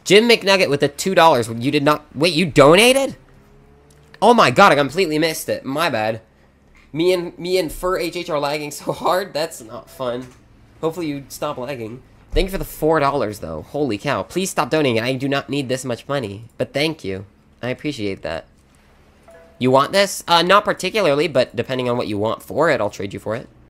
Jim McNugget with the $2. You did not... Wait, you donated? Oh my god, I completely missed it. My bad. Me and Fur HH are lagging so hard. That's not fun. Hopefully you stop lagging. Thank you for the $4, though. Holy cow. Please stop donating. I do not need this much money. But thank you. I appreciate that. You want this? Not particularly, but depending on what you want for it, I'll trade you for it.